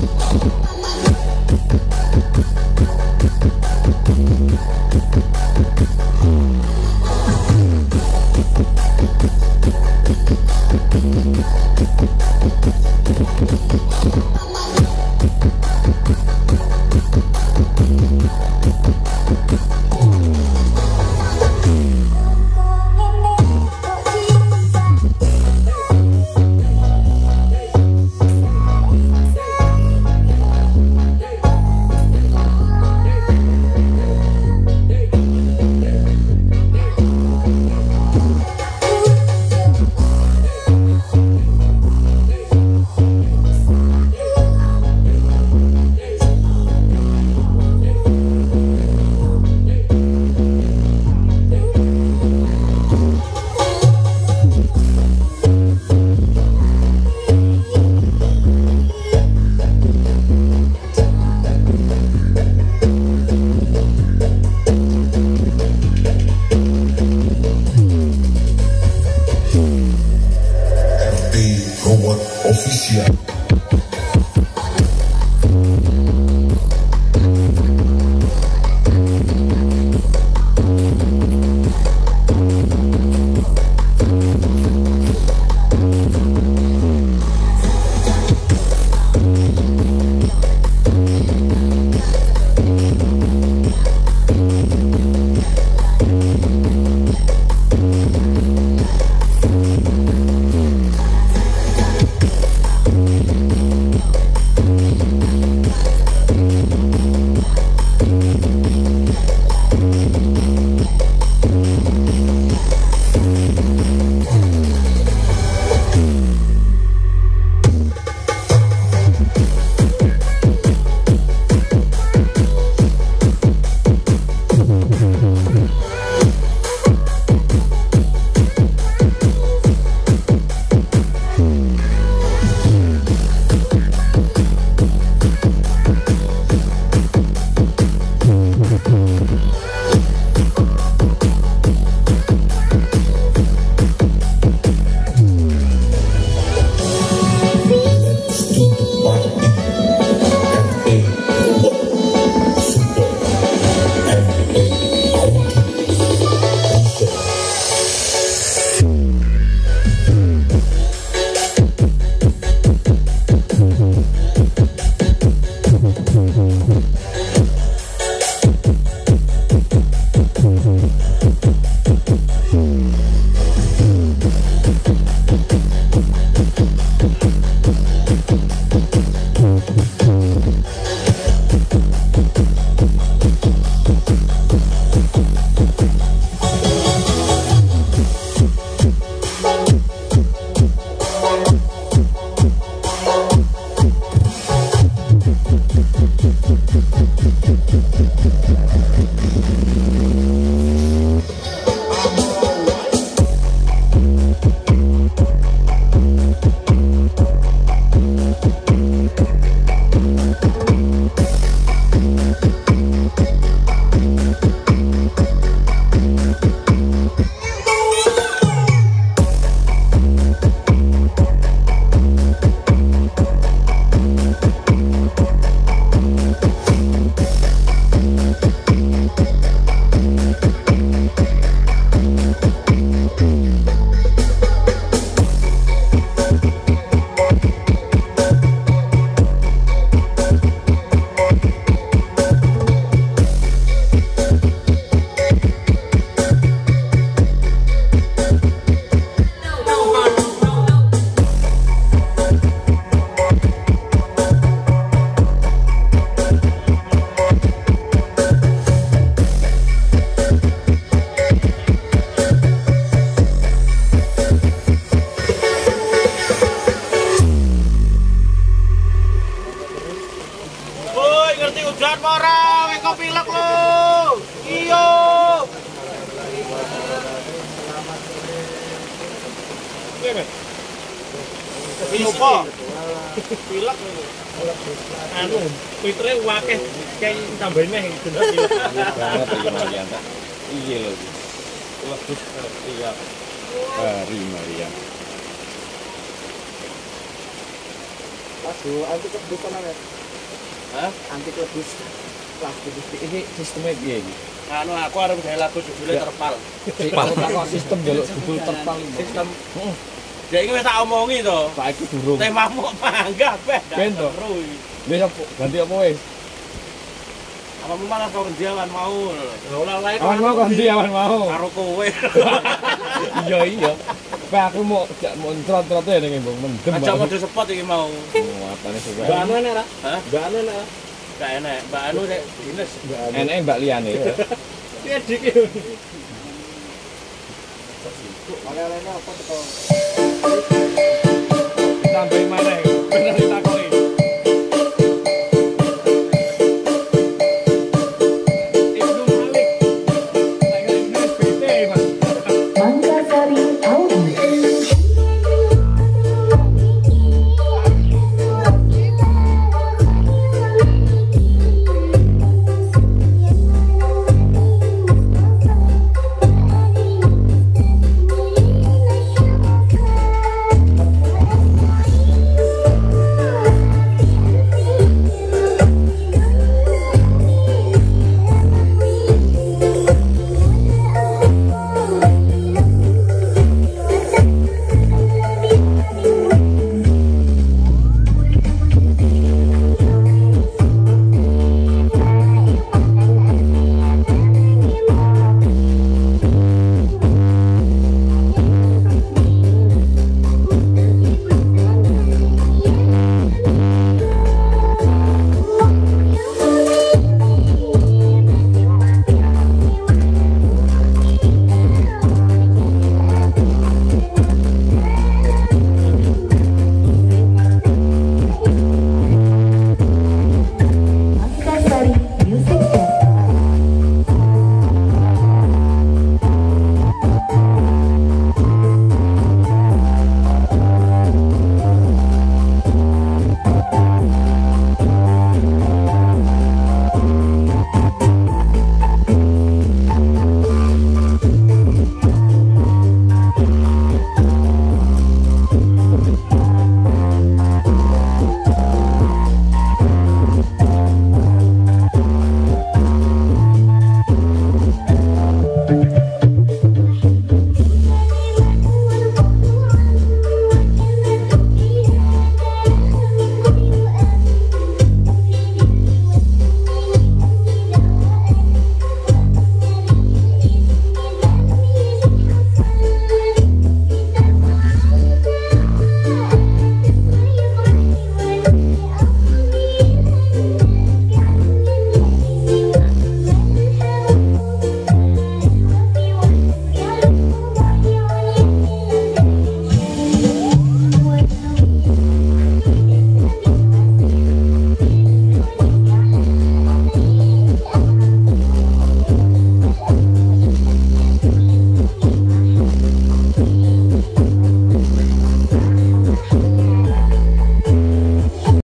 Lupa. Pilek. Anu, Twitter wakeh kayak tambahin meh bener iki. Banget iki Marian. Iya lho. Waduh, iya. Hari Marian. Aduh, anti kebus tenan ya. Hah? Anti kebus. Plastik Iki sistemnya piye iki? Anu aku arep gawe lagu judulnya terpal. Kok sistem jaluk judul terpal. Sistem. Ya iki wis tak omongi to. Saiki durung. Temamu panggah beh. Ben to. Wis ganti apa wis? Apa malah kau kerjaan mau? Awan mau ganti awan mau. Karo kowe. Iya. Pak aku mau trot-trot ya ning mbok mendem. Aja mode spot iki mau. Apane suwe. Mbak Anu enak, Hah? Mbak Anu enak. Gak enak. Mbak Anu rek dinas. Enake mbak liyane ya. Piye dik iki? Oleh-olehnya apa to? Tambahin maneh. Bener